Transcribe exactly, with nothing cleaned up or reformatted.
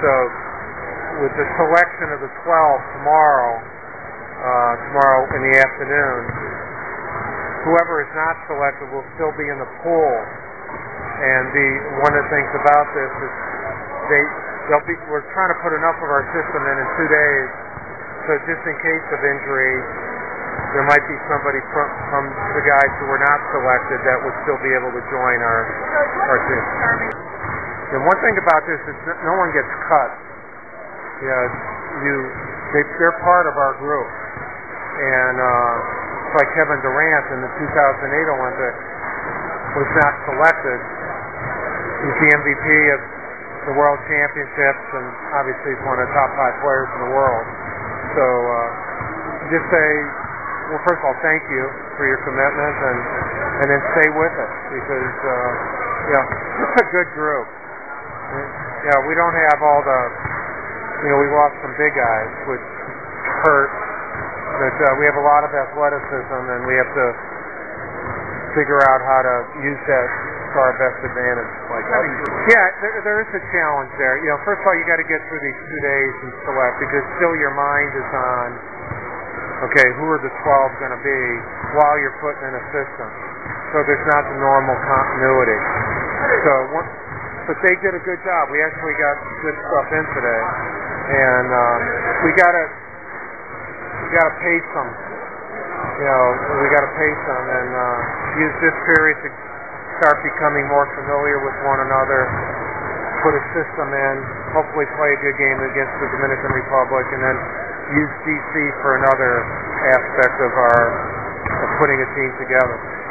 So with the selection of the twelve tomorrow, uh, tomorrow in the afternoon, whoever is not selected will still be in the pool. And the one of the things about this is they they'll be we're trying to put enough of our system in in two days, so just in case of injury, there might be somebody from, from the guys who were not selected that would still be able to join our our team. And one thing about this is that no one gets cut. You know, you they, they're part of our group, and uh, it's like Kevin Durant in the two thousand eight Olympics was not selected. He's the M V P of the World Championships, and obviously he's one of the top five players in the world. So uh, just say, well, first of all, thank you for your commitment, and and then stay with it, because uh, you know, it's a good group. Yeah, we don't have all the, you know, we lost some big guys, which hurt, but uh, we have a lot of athleticism, and we have to figure out how to use that to our best advantage. Like that. Yeah, there, there is a challenge there. You know, first of all, you got to get through these two days and select, because still your mind is on, okay, who are the twelve going to be while you're putting in a system. So there's not the normal continuity. So one, but they did a good job. We actually got good stuff in today, and um, we gotta we gotta pace them. You know, we gotta pace them and uh, use this period to start becoming more familiar with one another. Put a system in, hopefully play a good game against the Dominican Republic, and then use D C for another aspect of our of putting a team together.